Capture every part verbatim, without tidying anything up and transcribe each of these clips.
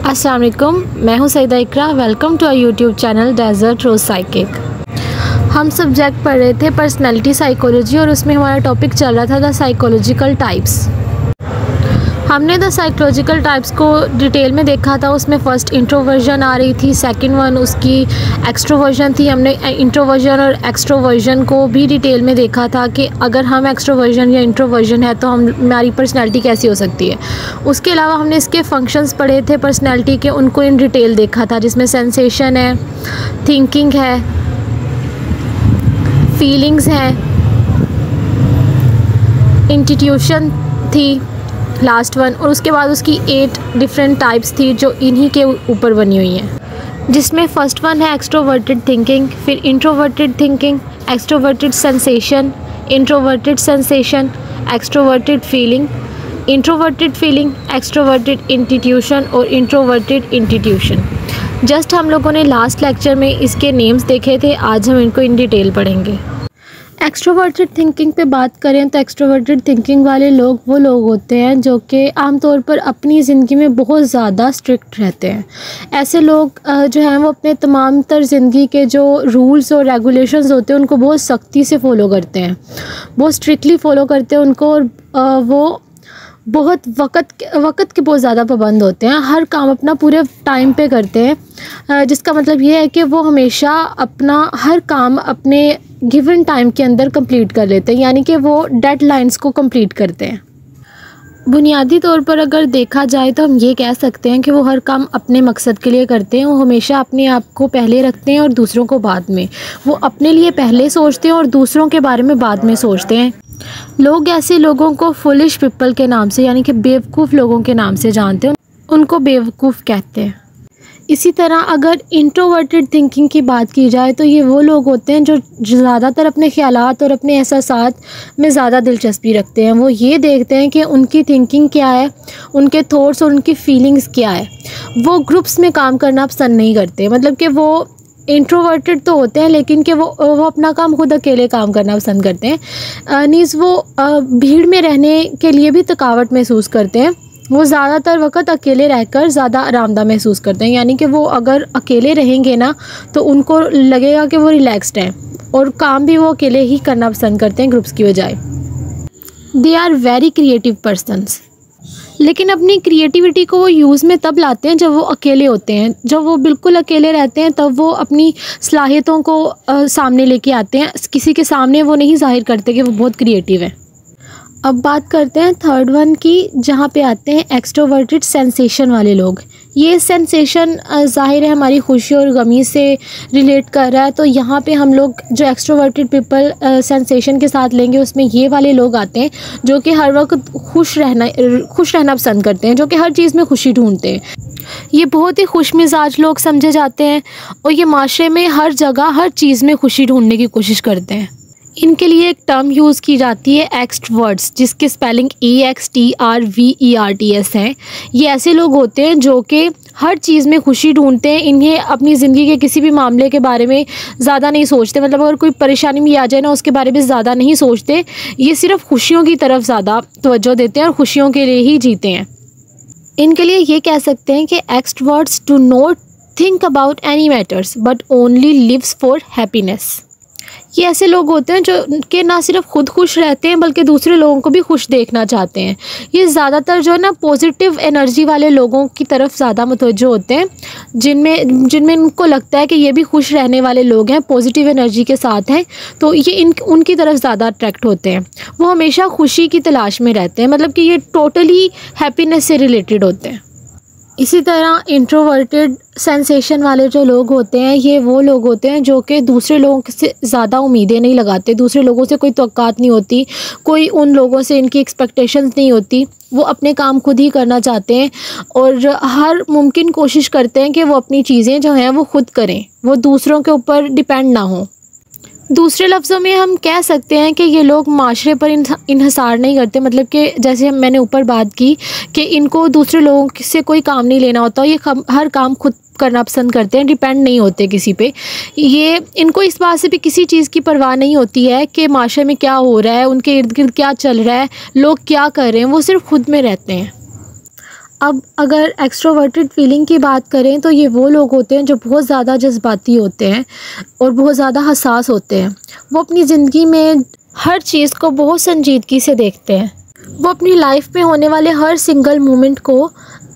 अस्सलाम वालेकुम, मैं हूं Saeeda Iqra. Welcome to our YouTube channel desert rose psychic. हम सब्जेक्ट पढ़ रहे थे पर्सनैलिटी साइकोलॉजी और उसमें हमारा टॉपिक चल रहा था द साइकोलॉजिकल टाइप्स। हमने द साइकोलॉजिकल टाइप्स को डिटेल में देखा था। उसमें फ़र्स्ट इंट्रोवर्जन आ रही थी, सेकंड वन उसकी एक्सट्रोवर्जन थी। हमने इंट्रोवर्जन और एक्सट्रोवर्जन को भी डिटेल में देखा था कि अगर हम एक्सट्रोवर्जन या इंट्रोवर्जन है तो हम हमारी पर्सनैलिटी कैसी हो सकती है। उसके अलावा हमने इसके फंक्शंस पढ़े थे पर्सनैलिटी के, उनको इन डिटेल देखा था, जिसमें सेंसेशन है, थिंकिंग है, फीलिंग्स हैं, इंस्टीट्यूशन थी लास्ट वन, और उसके बाद उसकी एट डिफरेंट टाइप्स थी जो इन्हीं के ऊपर बनी हुई हैं, जिसमें फ़र्स्ट वन है एक्सट्रोवर्टेड थिंकिंग, फिर introverted thinking, extroverted sensation, introverted sensation, extroverted feeling, introverted feeling, extroverted institution और इंट्रोवर्टेड इंस्टीट्यूशन। जस्ट हम लोगों ने लास्ट लेक्चर में इसके नेम्स देखे थे, आज हम इनको इन डिटेल पढ़ेंगे। एक्सट्रोवर्टेड थिंकिंग पे बात करें तो एक्सट्रोवर्टेड थिंकिंग वाले लोग वो लोग होते हैं जो कि आमतौर पर अपनी ज़िंदगी में बहुत ज़्यादा स्ट्रिक्ट रहते हैं। ऐसे लोग जो हैं वो अपने तमाम तर ज़िंदगी के जो रूल्स और रेगुलेशंस होते हैं उनको बहुत सख्ती से फ़ॉलो करते हैं, बहुत स्ट्रिक्टली फ़ॉलो करते हैं उनको, और वो बहुत वक़्त वक़्त के बहुत ज़्यादा पाबंद होते हैं। हर काम अपना पूरे टाइम पे करते हैं, जिसका मतलब ये है कि वो हमेशा अपना हर काम अपने गिवन टाइम के अंदर कंप्लीट कर लेते हैं, यानी कि वो डेडलाइंस को कंप्लीट करते हैं। बुनियादी तौर पर अगर देखा जाए तो हम ये कह सकते हैं कि वो हर काम अपने मकसद के लिए करते हैं। वो हमेशा अपने आप को पहले रखते हैं और दूसरों को बाद में। वो अपने लिए पहले सोचते हैं और दूसरों के बारे में बाद में सोचते हैं। लोग ऐसे लोगों को फुलिश पीपल के नाम से, यानी कि बेवकूफ़ लोगों के नाम से जानते हैं, उनको बेवकूफ़ कहते हैं। इसी तरह अगर इंट्रोवर्टेड थिंकिंग की बात की जाए तो ये वो लोग होते हैं जो ज़्यादातर अपने ख़यालात और अपने एहसासात में ज़्यादा दिलचस्पी रखते हैं। वो ये देखते हैं कि उनकी थिंकिंग क्या है, उनके थॉट्स और उनकी फीलिंग्स क्या है। वो ग्रुप्स में काम करना पसंद नहीं करते, मतलब कि वो इंट्रोवर्टेड तो होते हैं लेकिन कि वो वो अपना काम खुद अकेले काम करना पसंद करते हैं। नीज़ वो भीड़ में रहने के लिए भी थकावट महसूस करते हैं। वो ज़्यादातर वक्त अकेले रहकर ज़्यादा आरामदा महसूस करते हैं, यानी कि वो अगर अकेले रहेंगे ना तो उनको लगेगा कि वो रिलैक्स्ड हैं, और काम भी वो अकेले ही करना पसंद करते हैं ग्रुप्स की बजाय। They are very creative persons, लेकिन अपनी क्रिएटिविटी को वो यूज़ में तब लाते हैं जब वो अकेले होते हैं। जब वो बिल्कुल अकेले रहते हैं तब वो अपनी सलाहियतों को आ, सामने लेके आते हैं। किसी के सामने वो नहीं जाहिर करते कि वो बहुत क्रिएटिव हैं। अब बात करते हैं थर्ड वन की, जहाँ पे आते हैं एक्सट्रोवर्टेड सेंसेशन वाले लोग। ये सेंसेशन ज़ाहिर है हमारी खुशी और गमी से रिलेट कर रहा है, तो यहाँ पे हम लोग जो एक्सट्रोवर्टेड पीपल सेंसेशन के साथ लेंगे उसमें ये वाले लोग आते हैं जो कि हर वक्त खुश रहना खुश रहना पसंद करते हैं, जो कि हर चीज़ में खुशी ढूंढते हैं। ये बहुत ही खुश मिजाज लोग समझे जाते हैं और ये माशरे में हर जगह हर चीज़ में खुशी ढूंढने की कोशिश करते हैं। इनके लिए एक टर्म यूज़ की जाती है एक्सट्रोवर्ट्स, जिसकी spelling E X T R V E R T S है। ये ऐसे लोग होते हैं जो कि हर चीज़ में खुशी ढूंढते हैं। इन्हें अपनी ज़िंदगी के किसी भी मामले के बारे में ज़्यादा नहीं सोचते, मतलब अगर कोई परेशानी भी आ जाए ना उसके बारे में ज़्यादा नहीं सोचते। ये सिर्फ खुशियों की तरफ ज़्यादा तवज्जो देते हैं और खुशियों के लिए ही जीते हैं। इनके लिए ये कह सकते हैं कि extroverts do not think about any matters but only lives for happiness. ये ऐसे लोग होते हैं जो कि ना सिर्फ खुद खुश रहते हैं बल्कि दूसरे लोगों को भी खुश देखना चाहते हैं। ये ज़्यादातर जो है ना पॉजिटिव एनर्जी वाले लोगों की तरफ ज़्यादा मुतवज्जो होते हैं, जिनमें जिनमें इनको लगता है कि ये भी खुश रहने वाले लोग हैं, पॉजिटिव एनर्जी के साथ हैं, तो ये इन उनकी तरफ ज़्यादा अट्रैक्ट होते हैं। वो हमेशा खुशी की तलाश में रहते हैं, मतलब कि ये टोटली हैप्पीनेस से रिलेटेड होते हैं। इसी तरह इंट्रोवर्टेड सेंसेशन वाले जो लोग होते हैं ये वो लोग होते हैं जो कि दूसरे लोगों से ज़्यादा उम्मीदें नहीं लगाते। दूसरे लोगों से कोई तवक्कात नहीं होती, कोई उन लोगों से इनकी एक्सपेक्टेशंस नहीं होती। वो अपने काम खुद ही करना चाहते हैं और हर मुमकिन कोशिश करते हैं कि वो अपनी चीज़ें जो हैं वो खुद करें, वो दूसरों के ऊपर डिपेंड ना हो। दूसरे लफ्ज़ों में हम कह सकते हैं कि ये लोग माशरे पर इन्हिसार नहीं करते, मतलब कि जैसे मैंने ऊपर बात की कि इनको दूसरे लोगों से कोई काम नहीं लेना होता, ये हर काम खुद करना पसंद करते हैं, डिपेंड नहीं होते किसी पे। ये इनको इस बात से भी किसी चीज़ की परवाह नहीं होती है कि माशरे में क्या हो रहा है, उनके इर्द गिर्द क्या चल रहा है, लोग क्या कर रहे हैं, वो सिर्फ खुद में रहते हैं। अब अगर एक्सट्रोवर्टेड फीलिंग की बात करें तो ये वो लोग होते हैं जो बहुत ज़्यादा जज्बाती होते हैं और बहुत ज़्यादा हसास होते हैं। वो अपनी ज़िंदगी में हर चीज़ को बहुत संजीदगी से देखते हैं। वो अपनी लाइफ में होने वाले हर सिंगल मोमेंट को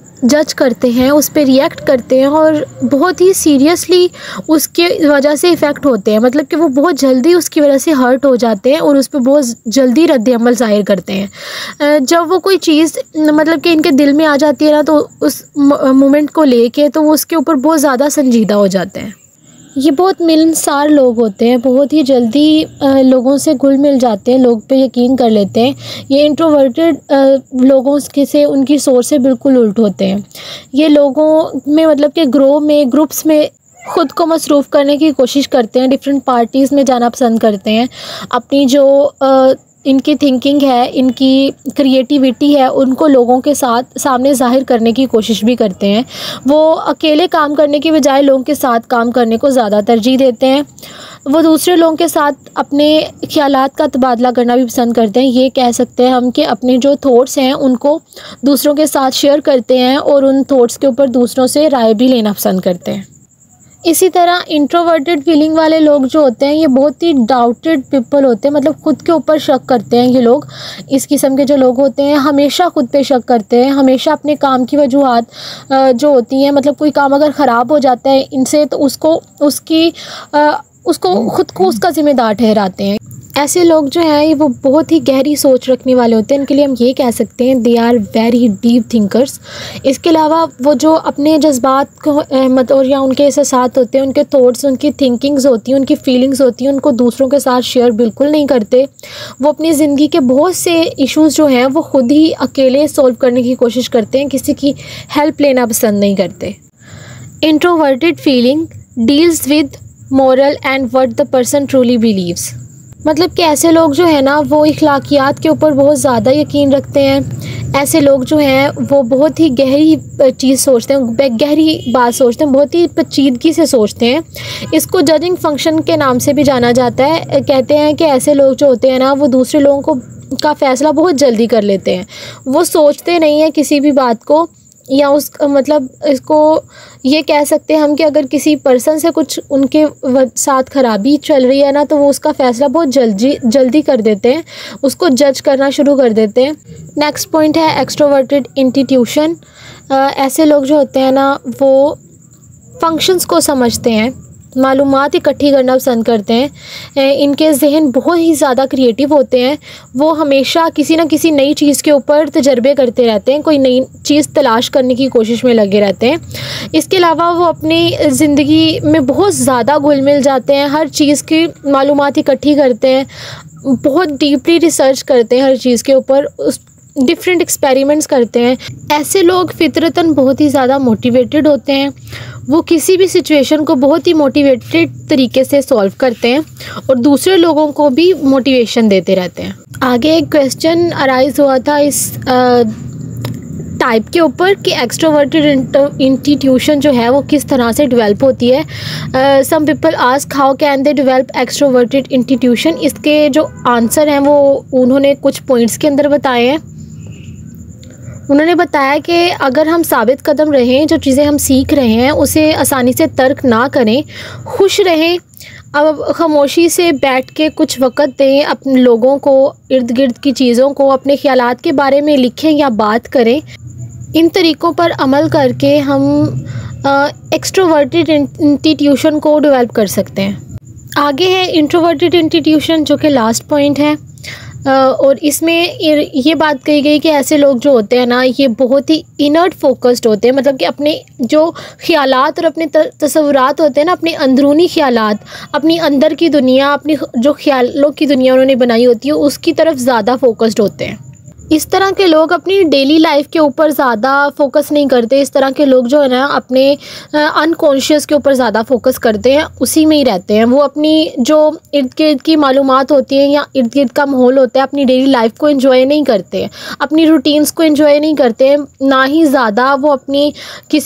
जज करते हैं, उस पर रिएक्ट करते हैं और बहुत ही सीरियसली उसके वजह से इफ़ेक्ट होते हैं। मतलब कि वो बहुत जल्दी उसकी वजह से हर्ट हो जाते हैं और उस पर बहुत जल्दी रद्द-ए-अमल ज़ाहिर करते हैं। जब वो कोई चीज़ मतलब कि इनके दिल में आ जाती है ना, तो उस मोमेंट को लेके तो वो उसके ऊपर बहुत ज़्यादा संजीदा हो जाते हैं। ये बहुत मिलनसार लोग होते हैं, बहुत ही जल्दी लोगों से घुल मिल जाते हैं, लोग पे यकीन कर लेते हैं। ये इंट्रोवर्टेड लोगों के से उनकी सोच से बिल्कुल उल्ट होते हैं। ये लोगों में मतलब कि ग्रो में ग्रुप्स में ख़ुद को मसरूफ़ करने की कोशिश करते हैं, डिफरेंट पार्टीज़ में जाना पसंद करते हैं। अपनी जो आ, इनकी थिंकिंग है, इनकी क्रिएटिविटी है, उनको लोगों के साथ सामने ज़ाहिर करने की कोशिश भी करते हैं। वो अकेले काम करने की बजाय लोगों के साथ काम करने को ज़्यादा तरजीह देते हैं। वो दूसरे लोगों के साथ अपने ख़यालात का तबादला करना भी पसंद करते हैं। ये कह सकते हैं हम कि अपने जो थॉट्स हैं उनको दूसरों के साथ शेयर करते हैं और उन थॉट्स के ऊपर दूसरों से राय भी लेना पसंद करते हैं। इसी तरह इंट्रोवर्टेड फीलिंग वाले लोग जो होते हैं ये बहुत ही डाउटेड पीपल होते हैं, मतलब ख़ुद के ऊपर शक करते हैं। ये लोग इस किस्म के जो लोग होते हैं हमेशा ख़ुद पे शक करते हैं, हमेशा अपने काम की वजूहात जो होती हैं, मतलब कोई काम अगर ख़राब हो जाता है इनसे तो उसको उसकी उसको ख़ुद को उसका ज़िम्मेदार ठहराते हैं। ऐसे लोग जो हैं ये वो बहुत ही गहरी सोच रखने वाले होते हैं। इनके लिए हम ये कह सकते हैं they are very deep thinkers. इसके अलावा वो जो अपने जज्बात को मत और या उनके एहसास होते हैं, उनके थॉट्स, उनकी थिंकिंग्स होती हैं, उनकी फीलिंग्स होती हैं, उनको दूसरों के साथ शेयर बिल्कुल नहीं करते। वो अपनी ज़िंदगी के बहुत से इश्यूज़ जो हैं वो ख़ुद ही अकेले सॉल्व करने की कोशिश करते हैं, किसी की हेल्प लेना पसंद नहीं करते। Introverted feeling deals with moral and what the person truly believes. मतलब कि ऐसे लोग जो है ना वो इखलाकियात के ऊपर बहुत ज़्यादा यकीन रखते हैं। ऐसे लोग जो हैं वो बहुत ही गहरी चीज़ सोचते हैं, गहरी बात सोचते हैं, बहुत ही पेचीदगी से सोचते हैं। इसको जजिंग फंक्शन के नाम से भी जाना जाता है। कहते हैं कि ऐसे लोग जो होते हैं ना वो दूसरे लोगों को का फ़ैसला बहुत जल्दी कर लेते हैं। वो सोचते नहीं हैं किसी भी बात को, या उस मतलब इसको ये कह सकते हैं हम कि अगर किसी पर्सन से कुछ उनके साथ ख़राबी चल रही है ना तो वो उसका फ़ैसला बहुत जल्दी जल्दी कर देते हैं, उसको जज करना शुरू कर देते हैं। नेक्स्ट पॉइंट है एक्सट्रोवर्टेड इंस्टीट्यूशन। ऐसे लोग जो होते हैं ना वो फंक्शंस को समझते हैं, मालूमात इकट्ठी करना पसंद करते हैं। इनके जहन बहुत ही ज़्यादा क्रिएटिव होते हैं। वो हमेशा किसी न किसी नई चीज़ के ऊपर तजर्बे करते रहते हैं, कोई नई चीज़ तलाश करने की कोशिश में लगे रहते हैं। इसके अलावा वो अपनी ज़िंदगी में बहुत ज़्यादा घुल मिल जाते हैं, हर चीज़ की मालूमात इकट्ठी करते हैं, बहुत डीपली रिसर्च करते हैं हर चीज़ के ऊपर, उस डिफरेंट एक्सपेरिमेंट्स करते हैं। ऐसे लोग फितरतन बहुत ही ज़्यादा मोटिवेटेड होते हैं। वो किसी भी सिचुएशन को बहुत ही मोटिवेटेड तरीके से सॉल्व करते हैं और दूसरे लोगों को भी मोटिवेशन देते रहते हैं। आगे एक क्वेश्चन अराइज हुआ था इस टाइप के ऊपर कि एक्सट्रोवर्टेड इंस्टीट्यूशन जो है वो किस तरह से डेवलप होती है। Some people ask how can they develop extroverted institution. इसके जो आंसर हैं वो उन्होंने कुछ पॉइंट्स के अंदर बताए हैं। उन्होंने बताया कि अगर हम साबित कदम रहें, जो चीज़ें हम सीख रहे हैं उसे आसानी से तर्क ना करें, खुश रहें, अब खामोशी से बैठ के कुछ वक़्त दें, अपने लोगों को, इर्द गिर्द की चीज़ों को, अपने ख़यालात के बारे में लिखें या बात करें। इन तरीक़ों पर अमल करके हम एक्सट्रोवर्टेड इंस्टीट्यूशन को डेवलप कर सकते हैं। आगे है इंट्रोवर्टेड इंस्टीट्यूशन जो कि लास्ट पॉइंट है। और इसमें ये बात कही गई कि ऐसे लोग जो होते हैं ना ये बहुत ही इनर्ट फोकस्ड होते हैं, मतलब कि अपने जो ख़यालात और अपने तसव्वुरात होते हैं ना, अपने अंदरूनी ख़यालात, अपनी अंदर की दुनिया, अपनी जो ख़यालों की दुनिया उन्होंने बनाई होती है उसकी तरफ ज़्यादा फोकस्ड होते हैं। इस तरह के लोग अपनी डेली लाइफ के ऊपर ज़्यादा फोकस नहीं करते। इस तरह के लोग जो है ना अपने अनकॉन्शियस के ऊपर ज़्यादा फोकस करते हैं, उसी में ही रहते हैं। वो अपनी जो इर्द गिर्द की मालूमात होती हैं या इर्द गिर्द का माहौल होता है, अपनी डेली लाइफ को एंजॉय नहीं करते, अपनी रूटीन्स को एंजॉय नहीं करते, ना ही ज़्यादा वो अपनी किसी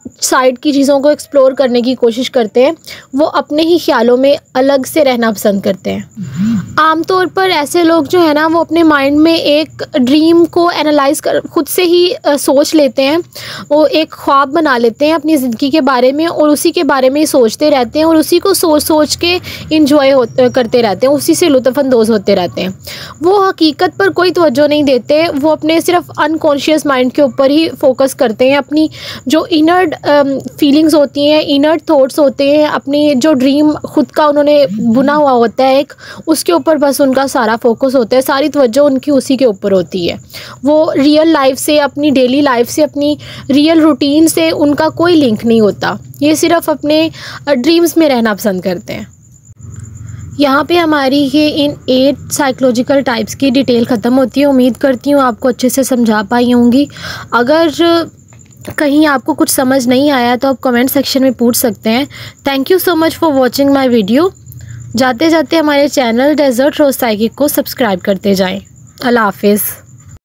साइड की चीज़ों को एक्सप्लोर करने की कोशिश करते हैं, वो अपने ही ख्यालों में अलग से रहना पसंद करते हैं। आमतौर पर ऐसे लोग जो है ना, वो अपने माइंड में एक ड्रीम को एनालाइज कर खुद से ही आ, सोच लेते हैं। वो एक ख्वाब बना लेते हैं अपनी ज़िंदगी के बारे में और उसी के बारे में ही सोचते रहते हैं और उसी को सोच सोच के इंजॉय करते रहते हैं, उसी से लुत्फ़अंदोज़ होते रहते हैं। वो हकीकत पर कोई तवज्जो नहीं देते, वो अपने सिर्फ अनकॉन्शियस माइंड के ऊपर ही फोकस करते हैं। अपनी जो इनर फीलिंग्स होती हैं, इनर थॉट्स होते हैं, अपनी जो ड्रीम खुद का उन्होंने बुना हुआ होता है एक, उसके ऊपर बस उनका सारा फोकस होता है, सारी तवज्जो उनकी उसी के ऊपर होती है। वो रियल लाइफ से, अपनी डेली लाइफ से, अपनी रियल रूटीन से उनका कोई लिंक नहीं होता। ये सिर्फ अपने ड्रीम्स में रहना पसंद करते हैं। यहाँ पे हमारी ये इन एट साइकोलॉजिकल टाइप्स की डिटेल ख़त्म होती है। उम्मीद करती हूँ आपको अच्छे से समझा पाई होंगी। अगर कहीं आपको कुछ समझ नहीं आया तो आप कमेंट सेक्शन में पूछ सकते हैं। Thank you so much for watching my video. जाते जाते हमारे चैनल डेजर्ट रोज़ साइकिक को सब्सक्राइब करते जाएं। अल्लाह हाफिज़।